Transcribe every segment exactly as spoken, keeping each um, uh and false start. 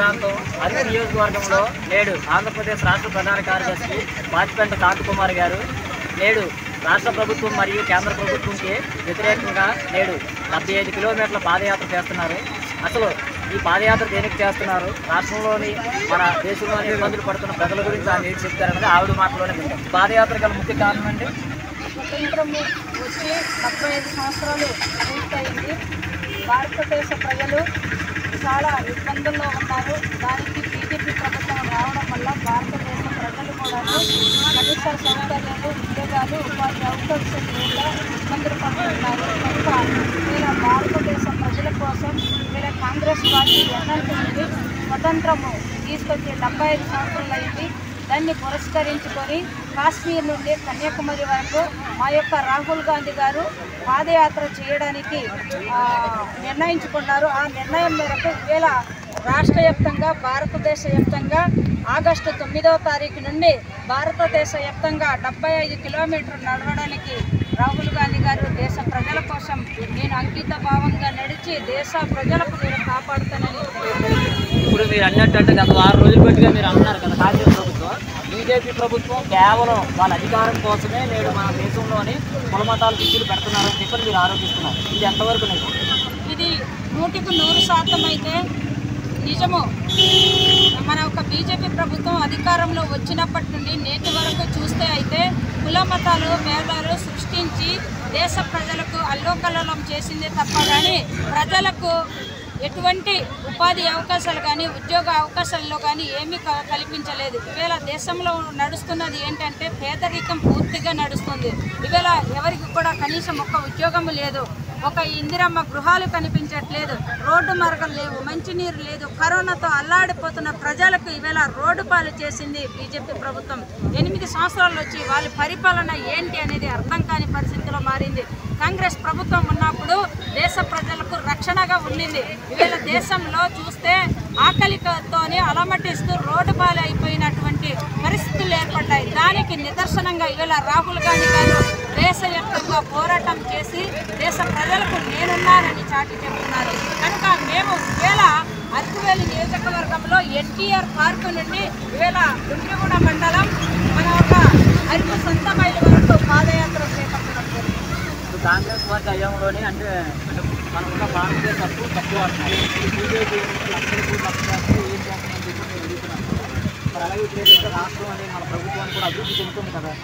ప్రాంతం అరకు నియోజకవర్గంలో నేడు ఆంధ్రప్రదేశ్ రాష్ట్ర ప్రధాన కార్యదర్శి బాచిపెంట కాంతకుమార్ గారు నేడు రాష్ట్ర ప్రభుత్వం మరియు కేంద్ర ప్రభుత్వంకి వ్యతిరేకంగా నేడు డెబ్బై ఐదు కిలోమీటర్ల పాదయాత్ర చేస్తున్నారు. అసలు ఈ పాదయాత్ర దేనికి చేస్తున్నారు, రాష్ట్రంలోని మన దేశంలోని ఇబ్బందులు పడుతున్న ప్రజల గురించి ఆయన ఏం చెప్తారన్నది ఆవిడ మాటలోనే వింటాం. పాదయాత్ర గల ముఖ్య కారణం అంటే స్వతంత్రము వచ్చి డెబ్బై ఐదు సంవత్సరాలు పూర్తయింది. భారతదేశ ప్రజలు చాలా ఇబ్బందుల్లో ఉన్నారు. దానికి బీజేపీ ప్రభుత్వం రావడం వల్ల భారతదేశ ప్రజలు కూడా కనీస సౌకర్యాలు, ఉద్యోగాలు, ఉపాధి అవకాశాలు కూడా ఇబ్బందులు పడుతున్నారు. కనుక వీళ్ళ భారతదేశ ప్రజల కోసం వీళ్ళ కాంగ్రెస్ పార్టీ ఎన్నంటి నుండి స్వతంత్రము తీసుకొచ్చి డెబ్బై ఐదు సంవత్సరాలు అయింది. దాన్ని పురస్కరించుకొని కాశ్మీర్ నుండి కన్యాకుమారి వరకు మా యొక్క రాహుల్ గాంధీ గారు పాదయాత్ర చేయడానికి నిర్ణయించుకున్నారు. ఆ నిర్ణయం మేరకు ఇవేళ రాష్ట్ర వ్యాప్తంగా భారతదేశ వ్యాప్తంగా ఆగస్టు తొమ్మిదవ తారీఖు నుండి భారతదేశ వ్యాప్తంగా డెబ్బై ఐదు కిలోమీటర్లు నడవడానికి రాహుల్ గాంధీ గారు దేశ ప్రజల కోసం నేను అంకిత భావంగా నడిచి దేశ ప్రజలకు నేను కాపాడుతానని. ఇప్పుడు మీరు అన్నట్టు గత వారం రోజులు బట్టిగా మీరు అన్నారు కదా, కాంగ్రెస్ ప్రభుత్వం బీజేపీ ప్రభుత్వం కేవలం వాళ్ళ అధికారం కోసమే నేడు మన దేశంలోని కులమతాలు చిచ్చులు పెడుతున్నారని చెప్పి మీరు ఆరోపిస్తున్నారు. ఇది ఎంతవరకు నిజం? ఇది నూటికి నూరు శాతం అయితే నిజము. మన ఒక బీజేపీ ప్రభుత్వం అధికారంలో వచ్చినప్పటి నుండి నేటి వరకు చూస్తే అయితే కుల మతాలు భేదాలు సృష్టించి దేశ ప్రజలకు అల్లోకల్లోలం చేసిందే తప్ప కానీ ప్రజలకు ఎటువంటి ఉపాధి అవకాశాలు కానీ ఉద్యోగ అవకాశాల్లో కానీ ఏమీ కల్పించలేదు. ఈవేళ దేశంలో నడుస్తున్నది ఏంటంటే పేదరికం పూర్తిగా నడుస్తుంది. ఈవేళ ఎవరికి కూడా కనీసం ఒక్క ఉద్యోగం లేదు, ఒక ఇందిరమ్మ గృహాలు కనిపించట్లేదు, రోడ్డు మార్గాలు లేవు, మంచినీరు లేదు. కరోనాతో అల్లాడిపోతున్న ప్రజలకు ఈవేళ రోడ్డు పాలు చేసింది బీజేపీ ప్రభుత్వం. ఎనిమిది సంవత్సరాలు వచ్చి వాళ్ళ పరిపాలన ఏంటి అనేది అర్థం కాని పరిస్థితిలో మారింది. కాంగ్రెస్ ప్రభుత్వం ఉన్నప్పుడు దేశ ప్రజలకు రక్షణగా ఉండింది. ఈవేళ దేశంలో చూస్తే ఆకలితోనే అలమటిస్తూ రోడ్డు పాలు అయిపోయినటువంటి పరిస్థితులు ఏర్పడ్డాయి. దానికి నిదర్శనంగా ఈవేళ రాహుల్ గాంధీ గారు దేశవ్యాప్తంగా పోరాటం చేసి దేశ ప్రజలకు నేనున్నానని చాటి చెబుతున్నారు. కనుక మేము ఈవేళ అరకువేలి నియోజకవర్గంలో ఎన్టీఆర్ పార్కు నుండి ఈవేళ దుండిగూడ మండలం మన ఒక అరకు సొంత మైలు వరకు పాదయాత్ర చేపట్టడం జరిగింది. కాంగ్రెస్ పార్టీ హయాంలోనే అంటే అంటే మనకున్న భారతదేశ తప్పు తక్కువ అంటున్నారు. బీజేపీ లక్షలకు లక్షలు ఏం చేస్తామని చెప్పి నేను అడుగుతున్నాను. మరి అలాగే ఇప్పుడు రాష్ట్రం అనేది మన ప్రభుత్వాన్ని కూడా అభివృద్ధి చెందుతుంది కదా.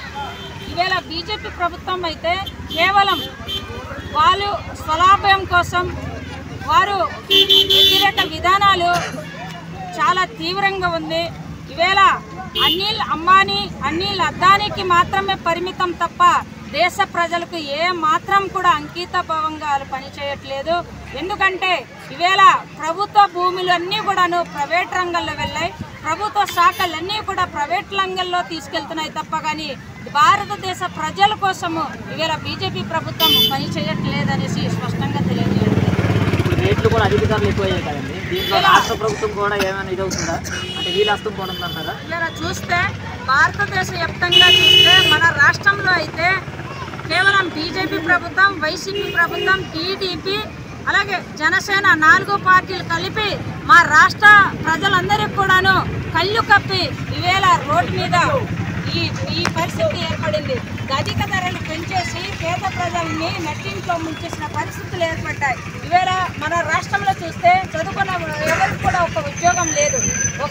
ఈవేళ బీజేపీ ప్రభుత్వం అయితే కేవలం వాళ్ళు స్వలాభం కోసం వారు వ్యతిరేక విధానాలు చాలా తీవ్రంగా ఉంది. ఈవేళ అనిల్ అంబానీ అనిల్ అద్దానికి మాత్రమే పరిమితం తప్ప దేశ ప్రజలకు ఏ మాత్రం కూడా అంకిత భావంగా పనిచేయట్లేదు. ఎందుకంటే ఈవేళ ప్రభుత్వ భూములన్నీ కూడాను ప్రైవేట్ రంగంలో వెళ్ళాయి, ప్రభుత్వ శాఖలన్నీ కూడా ప్రైవేట్ రంగంలో తీసుకెళ్తున్నాయి తప్ప కానీ భారతదేశ ప్రజల కోసము ఈవేళ బీజేపీ ప్రభుత్వం పనిచేయట్లేదనేసి స్పష్టంగా తెలియజేయడం. రేట్లు కూడా అధిక ధరలు ఎక్కువయ్యాయి కదండి, దీంట్లో రాష్ట్ర ప్రభుత్వం కూడా ఏమైనా ఇది అవుతుందా, అంటే వీళ్ళు హస్తం పోనుందంటారా? ఇలా చూస్తే భారతదేశ వ్యాప్తంగా చూస్తే మన రాష్ట్రంలో అయితే కేవలం బీజేపీ ప్రభుత్వం, వైసీపీ ప్రభుత్వం, టీడీపీ అలాగే జనసేన నాలుగు పార్టీలు కలిపి మా రాష్ట్ర ప్రజలందరికీ కూడాను కళ్ళు కప్పి ఈవేళ రోడ్డు మీద ఈ ఈ పరిస్థితి ఏర్పడింది. అధిక ధరలు పెంచేసి పేద ప్రజల్ని నట్టింట్లో ముంచేసిన పరిస్థితులు ఏర్పడ్డాయి. ఈవేళ మన రాష్ట్రంలో చూస్తే చదువుకున్న ఎవరికి కూడా ఒక ఉద్యోగం లేదు, ఒక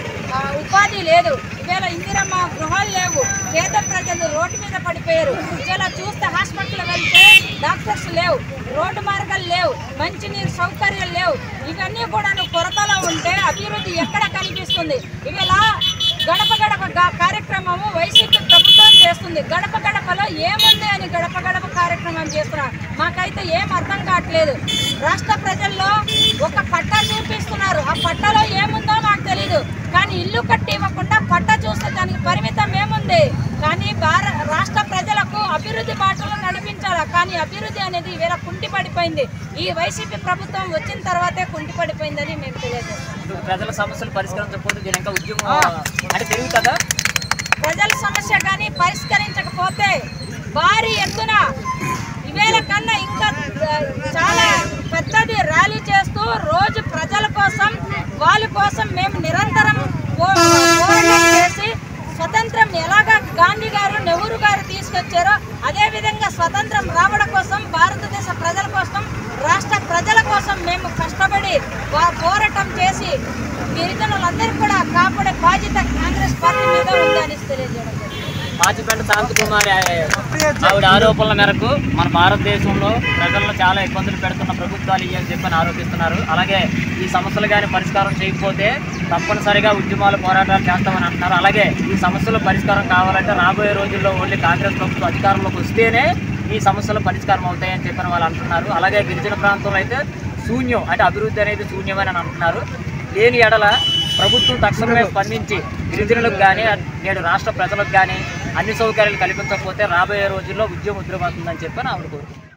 ఉపాధి లేదు. ఈవేళ ఇందిరమ్మ గృహాలు లేవు, పేద ప్రజలు రోడ్డు మీద పడిపోయారు. ఈవేళ చూస్తే హాస్పిటల్ వెళ్తే డాక్టర్స్ లేవు, రోడ్డు మార్గాలు లేవు, మంచినీరు సౌకర్యాలు లేవు. ఇవన్నీ కూడా కొరతలో ఉంటే అభివృద్ధి ఎక్కడ కనిపిస్తుంది? ఈవేళ గడప గడప కార్యక్రమము వైసీపీ ప్రభుత్వం చేస్తుంది. గడప గడపలో ఏముంది అని గడప గడప కార్యక్రమం చేస్తున్నారు. మాకైతే ఏం అర్థం కావట్లేదు. రాష్ట్ర ప్రజల్లో ఒక పట్టా చూపిస్తున్నారు, ఆ పట్టాలో ఏముందో మాకు తెలీదు. కానీ ఇల్లు కట్టి ఇవ్వకుండా పట్టా చూస్తే దానికి పరిమితం ఏముంది? కానీ రాష్ట్ర ప్రజలకు అభివృద్ధి బాటలో నడిపించాలా, కానీ అభివృద్ధి అనేది వేళ కుంటి పడిపోయింది. ఈ వైసీపీ ప్రభుత్వం వచ్చిన తర్వాతే కుంటి పడిపోయిందని మేము తెలియజేస్తాం. ప్రజల సమస్యలు పరిష్కరించకపోతే దీని ఇంకా ఉద్యమం అంటే పెరుగుతుందా? ప్రజల సమస్య కానీ పరిష్కరించకపోతే భారీ ఎత్తున వేల కన్నా ఇంకా చాలా పెద్దది ర్యాలీ చేస్తూ రోజు ప్రజల కోసం వాళ్ళ కోసం మేము నిరంతరం పోరాటం చేసి స్వతంత్రం ఎలాగా గాంధీ గారు నెహ్రూ గారు తీసుకొచ్చారో అదేవిధంగా స్వతంత్రం రావడం కోసం భారతదేశ ప్రజల కోసం రాష్ట్ర ప్రజల కోసం మేము కష్టపడి పోరాటం చేసి గిరిజనులందరికీ కూడా కాపాడే బాధ్యత కాంగ్రెస్ పార్టీ మీద ఉందని తెలియజేయడం. పాచిపెంట శాంతకుమారి ఆవిడ ఆరోపణల మేరకు మన భారతదేశంలో ప్రజలను చాలా ఇబ్బందులు పెడుతున్న ప్రభుత్వాలు ఇవి అని చెప్పని ఆరోపిస్తున్నారు. అలాగే ఈ సమస్యలు కానీ పరిష్కారం చేయకపోతే తప్పనిసరిగా ఉద్యమాలు పోరాటాలు చేస్తామని అంటున్నారు. అలాగే ఈ సమస్యలు పరిష్కారం కావాలంటే రాబోయే రోజుల్లో ఓన్లీ కాంగ్రెస్ ప్రభుత్వం అధికారంలోకి వస్తేనే ఈ సమస్యలు పరిష్కారం అవుతాయని చెప్పని వాళ్ళు అంటున్నారు. అలాగే గిరిజన ప్రాంతంలో అయితే శూన్యం అంటే అభివృద్ధి అనేది శూన్యమని అంటున్నారు. లేని ఎడల ప్రభుత్వం తక్షణమే స్పందించి గిరిజనులకు కానీ నేడు రాష్ట్ర ప్రజలకు కానీ అన్ని సౌకర్యాలు కల్పించకపోతే రాబోయే రోజుల్లో ఉద్యమం ఉద్రమవుతుందని చెప్పని ఆవిడ కోరుకుంటున్నారు.